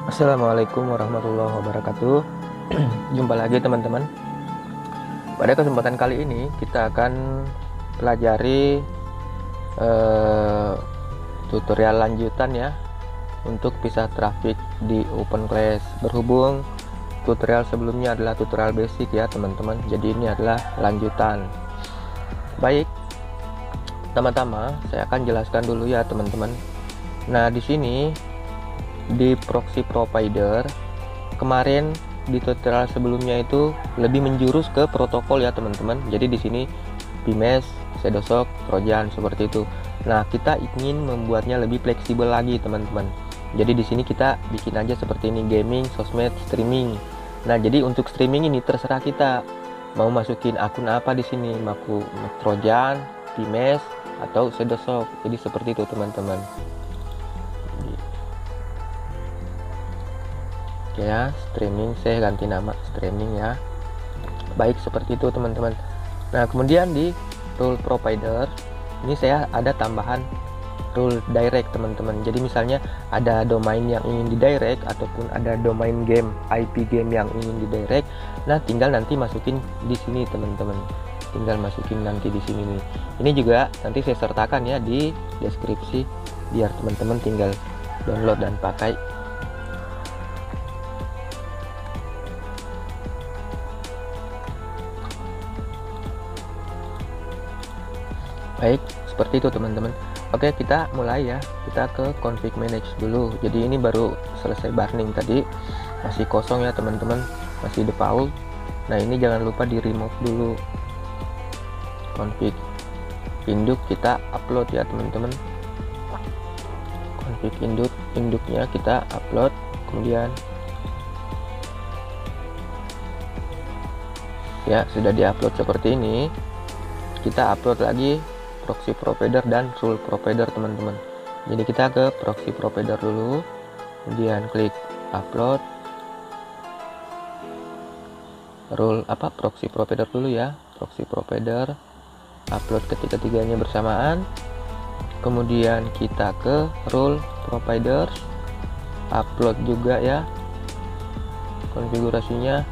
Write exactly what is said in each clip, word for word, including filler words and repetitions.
Assalamualaikum warahmatullahi wabarakatuh. Jumpa lagi teman-teman. Pada kesempatan kali ini kita akan pelajari eh, tutorial lanjutan ya untuk pisah traffic di OpenClass. Berhubung tutorial sebelumnya adalah tutorial basic ya teman-teman, jadi ini adalah lanjutan. Baik, pertama-tama saya akan jelaskan dulu ya teman-teman. Nah, di sini di proxy provider kemarin di tutorial sebelumnya itu lebih menjurus ke protokol ya teman-teman. Jadi di sini B M E S, Shadowsock, Trojan seperti itu. Nah, kita ingin membuatnya lebih fleksibel lagi teman-teman. Jadi di sini kita bikin aja seperti ini, gaming, sosmed, streaming. Nah, jadi untuk streaming ini terserah kita mau masukin akun apa di sini, mau Trojan, B M E S atau Shadowsock. Jadi seperti itu teman-teman. Oke ya, streaming, saya ganti nama streaming ya. Baik, seperti itu teman-teman. Nah, kemudian di rule provider ini saya ada tambahan rule direct teman-teman. Jadi misalnya ada domain yang ingin di direct ataupun ada domain game I P game yang ingin di direct, nah tinggal nanti masukin di sini teman-teman. Tinggal masukin nanti di sini nih. Ini juga nanti saya sertakan ya di deskripsi biar teman-teman tinggal download dan pakai. Baik, seperti itu teman-teman. Oke, kita mulai ya. Kita ke config manage dulu. Jadi ini baru selesai burning tadi, masih kosong ya teman-teman, masih default. Nah, ini jangan lupa di remove dulu. Config induk kita upload ya teman-teman. Config induk induknya kita upload, kemudian ya sudah diupload seperti ini. Kita upload lagi proxy provider dan rule provider teman-teman. Jadi kita ke proxy provider dulu, kemudian klik upload rule apa proxy provider dulu ya, proxy provider, upload ketiga-tiganya bersamaan. Kemudian kita ke rule providers, upload juga ya konfigurasinya.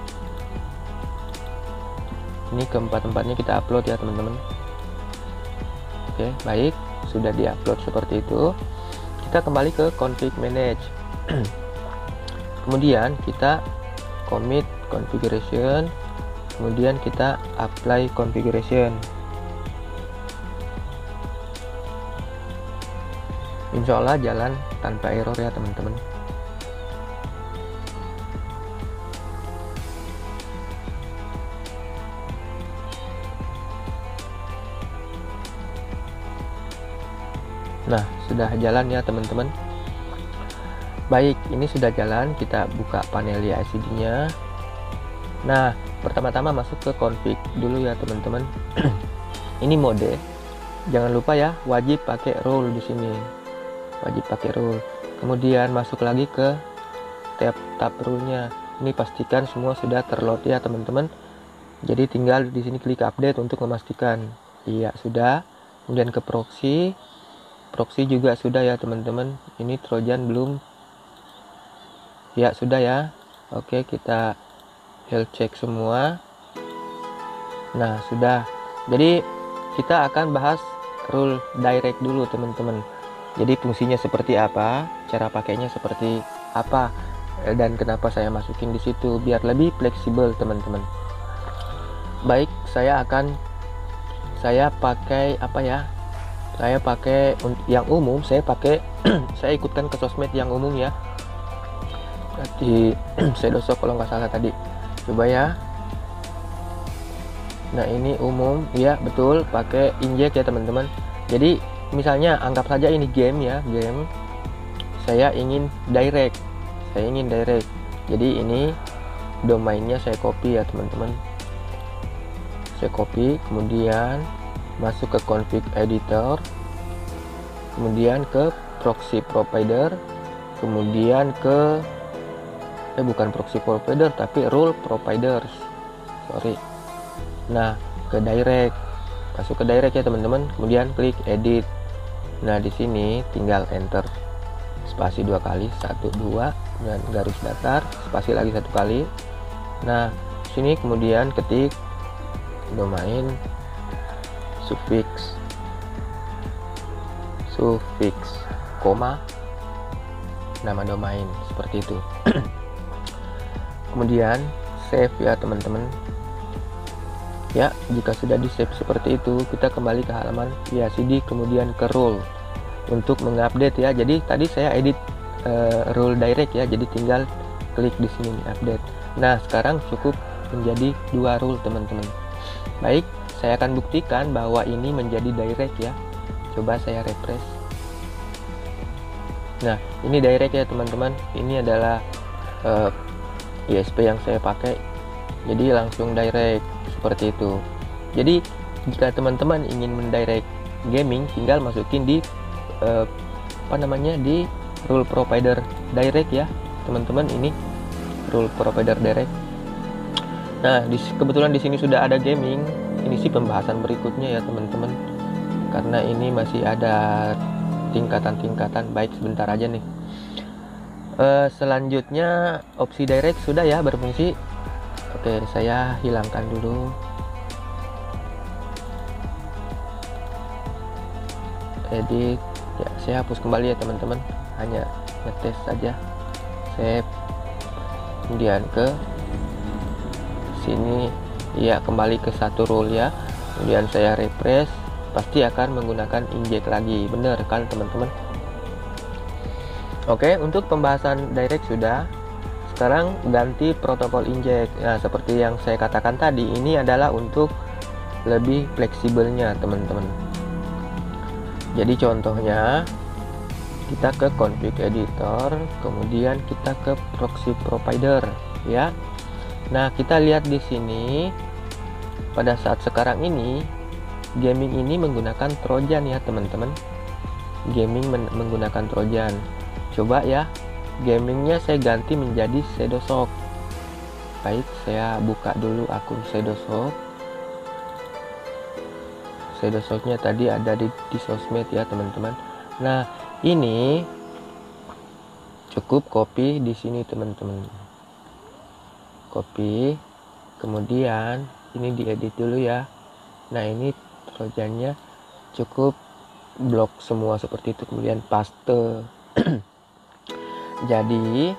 Ini keempat-empatnya kita upload ya teman-teman. Oke, baik, sudah diupload seperti itu. Kita kembali ke config manage. Kemudian kita commit configuration, kemudian kita apply configuration. Insya Allah jalan tanpa error ya teman-teman. Nah, sudah jalan ya teman-teman. Baik, ini sudah jalan. Kita buka panel I C D-nya. Nah, pertama-tama masuk ke config dulu ya teman-teman. Ini mode. Jangan lupa ya, wajib pakai rule di sini. Wajib pakai rule. Kemudian masuk lagi ke tab tab rule-nya. Ini pastikan semua sudah terload ya teman-teman. Jadi tinggal di sini klik update untuk memastikan. Iya, sudah. Kemudian ke proxy. Proxy juga sudah ya teman-teman. Ini Trojan belum. Ya sudah ya. Oke, kita health check semua. Nah, sudah. Jadi kita akan bahas rule direct dulu teman-teman. Jadi fungsinya seperti apa, cara pakainya seperti apa, dan kenapa saya masukin di situ biar lebih fleksibel teman-teman. Baik, saya akan saya pakai apa ya? Saya pakai yang umum, saya pakai saya ikutkan ke sosmed yang umum ya. Berarti Shadowsock kalau nggak salah tadi. Coba ya. Nah, ini umum ya, betul, pakai inject ya teman-teman. Jadi misalnya anggap saja ini game ya, game. Saya ingin direct. Saya ingin direct. Jadi ini domainnya saya copy ya teman-teman. Saya copy, kemudian masuk ke config editor, kemudian ke proxy provider, kemudian ke eh bukan proxy provider tapi rule providers, sorry. Nah, ke direct, masuk ke direct ya teman-teman, kemudian klik edit. Nah, di sini tinggal enter spasi dua kali, satu dua, dan garis datar, spasi lagi satu kali. Nah sini kemudian ketik domain suffix suffix koma nama domain, seperti itu. Kemudian save ya teman-teman. Ya, jika sudah di save seperti itu, kita kembali ke halaman I A C D, kemudian ke rule untuk mengupdate ya. Jadi tadi saya edit uh, rule direct ya, jadi tinggal klik di sini update. Nah sekarang cukup menjadi dua rule teman-teman. Baik, saya akan buktikan bahwa ini menjadi direct ya. Coba saya refresh. Nah ini direct ya teman-teman. Ini adalah uh, I S P yang saya pakai, jadi langsung direct seperti itu. Jadi jika teman-teman ingin mendirect gaming, tinggal masukin di uh, apa namanya di rule provider direct ya teman-teman. Ini rule provider direct. Nah di, kebetulan di sini sudah ada gaming. Ini sih pembahasan berikutnya ya teman-teman, karena ini masih ada tingkatan-tingkatan. Baik, sebentar aja nih. Uh, selanjutnya opsi direct sudah ya berfungsi. Oke, saya hilangkan dulu. Edit ya, saya hapus kembali ya teman-teman, hanya ngetes saja. Save, kemudian ke sini ya, kembali ke satu rule ya, kemudian saya refresh, pasti akan menggunakan inject lagi. Bener kan teman-teman? Oke, untuk pembahasan direct sudah. Sekarang ganti protokol inject. Nah seperti yang saya katakan tadi, ini adalah untuk lebih fleksibelnya teman-teman. Jadi contohnya kita ke config editor, kemudian kita ke proxy provider ya. Nah kita lihat di sini pada saat sekarang ini gaming ini menggunakan trojan ya teman-teman. Gaming menggunakan trojan. Coba ya, gamingnya saya ganti menjadi Shadowsoft. Baik, saya buka dulu akun Shadowsoft. Shadowsoftnya tadi ada di, di sosmed ya teman-teman. Nah ini cukup copy di sini teman-teman. Copy, kemudian ini diedit dulu ya. Nah ini trojannya cukup blok semua seperti itu, kemudian paste. Jadi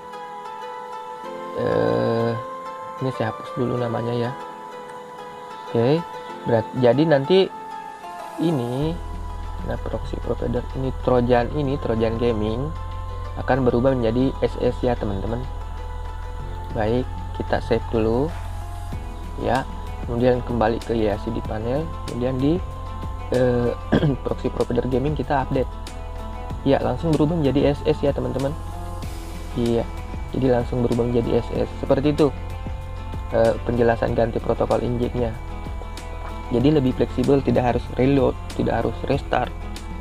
eh, ini saya hapus dulu namanya ya. Oke, berat. Jadi nanti ini, nah proxy provider ini trojan ini trojan gaming akan berubah menjadi S S ya teman-teman. Baik, kita save dulu ya. Kemudian kembali ke I A C D panel, kemudian di eh, proxy provider gaming kita update. Ya, langsung berubah menjadi S S ya teman-teman. Iya, jadi langsung berubah menjadi S S seperti itu. E, penjelasan ganti protokol injectnya. Jadi lebih fleksibel, tidak harus reload, tidak harus restart.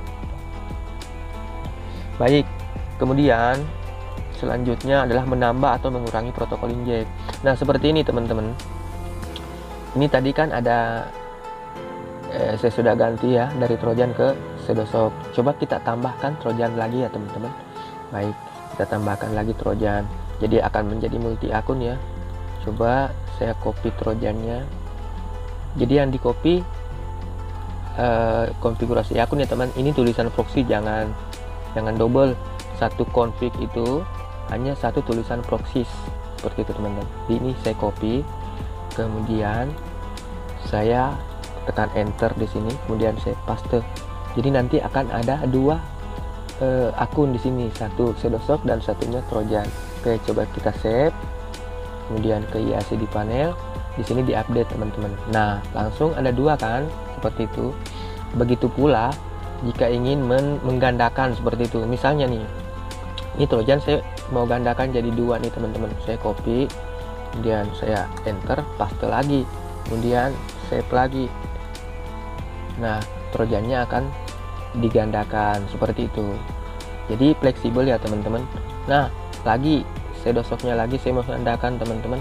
Baik, kemudian selanjutnya adalah menambah atau mengurangi protokol inject. Nah seperti ini teman-teman. Ini tadi kan ada, eh, saya sudah ganti ya dari trojan ke Shadowsoft. Coba kita tambahkan trojan lagi ya teman-teman. Baik, kita tambahkan lagi trojan, jadi akan menjadi multi akun ya. Coba saya copy trojannya. Jadi yang di copy uh, konfigurasi akun ya teman. Ini tulisan proxy, jangan jangan double. Satu config itu hanya satu tulisan proxy, seperti itu teman-teman. Ini saya copy, kemudian saya tekan enter di sini, kemudian saya paste. Jadi nanti akan ada dua Uh, akun di sini, satu Shadowsoft dan satunya trojan. Oke, coba kita save, kemudian ke I A C D panel, di sini diupdate teman-teman. Nah langsung ada dua kan, seperti itu. Begitu pula jika ingin men menggandakan seperti itu. Misalnya nih, ini trojan saya mau gandakan jadi dua nih teman-teman. Saya copy, kemudian saya enter, paste lagi, kemudian save lagi. Nah trojannya akan digandakan seperti itu. Jadi fleksibel ya teman-teman. Nah lagi Shadowsoftnya lagi saya mau gandakan teman-teman.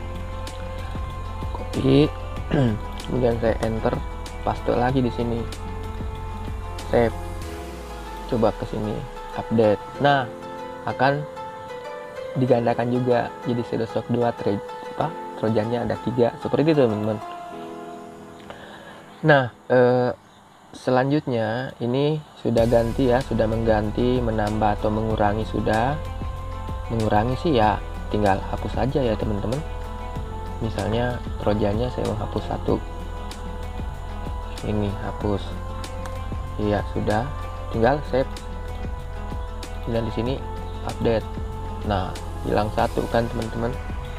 Copy, kemudian saya enter, paste lagi di sini, save. Coba ke sini update. Nah akan digandakan juga, jadi Shadow Shock dua tre, apa, trojannya ada tiga, seperti itu teman-teman. Nah eh, selanjutnya ini sudah ganti ya, sudah mengganti, menambah atau mengurangi. Sudah mengurangi sih ya tinggal hapus aja ya teman-teman. Misalnya trojannya saya mau hapus satu, ini hapus, iya sudah, tinggal save dan di sini update. Nah hilang satu kan teman-teman.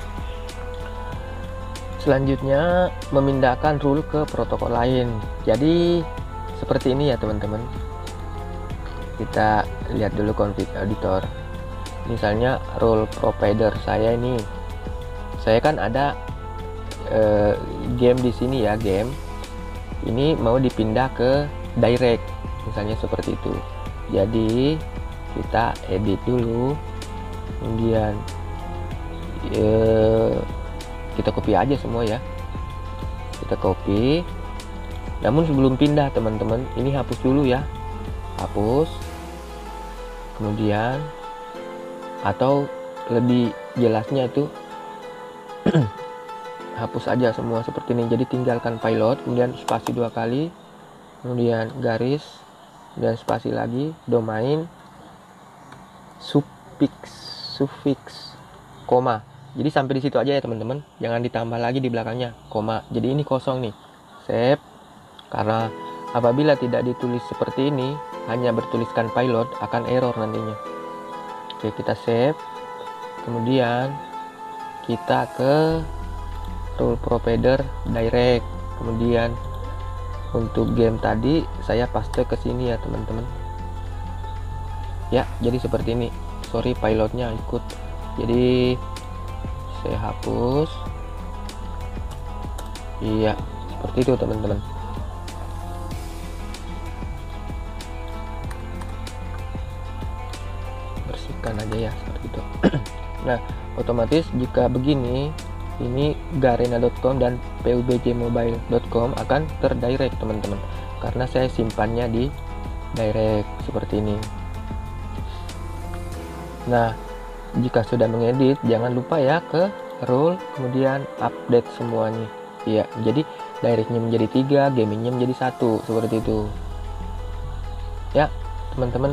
Selanjutnya memindahkan rule ke protokol lain. Jadi seperti ini ya teman-teman. Kita lihat dulu config editor. Misalnya rule provider saya ini, saya kan ada eh, game di sini ya, game ini mau dipindah ke direct, misalnya seperti itu. Jadi kita edit dulu, kemudian eh, kita copy aja semua ya, kita copy. Namun sebelum pindah teman-teman, ini hapus dulu ya, hapus, kemudian atau lebih jelasnya itu hapus aja semua seperti ini. Jadi tinggalkan pilot, kemudian spasi dua kali, kemudian garis dan spasi lagi, domain, suffix suffix koma. Jadi sampai di situ aja ya teman-teman, jangan ditambah lagi di belakangnya koma. Jadi ini kosong nih, save. Karena apabila tidak ditulis seperti ini, hanya bertuliskan pilot, akan error nantinya. Oke, kita save, kemudian kita ke rule provider direct, kemudian untuk game tadi saya paste ke sini ya teman-teman ya. Jadi seperti ini, sorry pilotnya ikut, jadi saya hapus. Iya seperti itu teman-teman. Bersihkan aja ya seperti itu. Nah otomatis jika begini, ini garena dot com dan p u b j mobile dot com akan terdirect teman-teman, karena saya simpannya di direct seperti ini. Nah jika sudah mengedit, jangan lupa ya ke rule, kemudian update semuanya. Iya, jadi directnya menjadi tiga, gamingnya menjadi satu, seperti itu. Ya, teman-teman,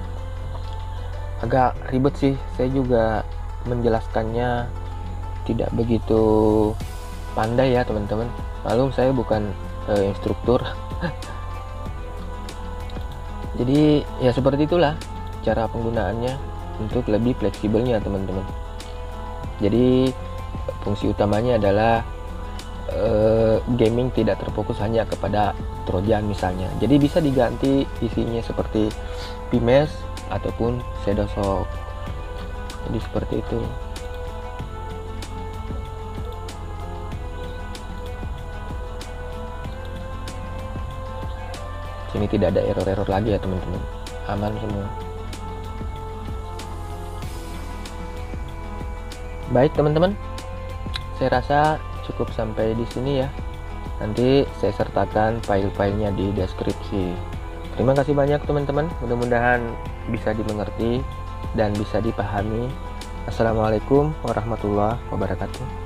agak ribet sih, saya juga menjelaskannya tidak begitu pandai ya teman-teman. Malum saya bukan uh, instruktur. Jadi ya seperti itulah cara penggunaannya untuk lebih fleksibelnya teman-teman. Jadi fungsi utamanya adalah uh, gaming tidak terfokus hanya kepada trojan misalnya. Jadi bisa diganti isinya seperti P M E S ataupun Shadow Shock. Jadi seperti itu. Sini tidak ada error-error lagi ya teman-teman, aman semua. Baik teman-teman, saya rasa cukup sampai di sini ya. Nanti saya sertakan file-filenya di deskripsi. Terima kasih banyak teman-teman, mudah-mudahan bisa dimengerti dan bisa dipahami. Assalamualaikum warahmatullahi wabarakatuh.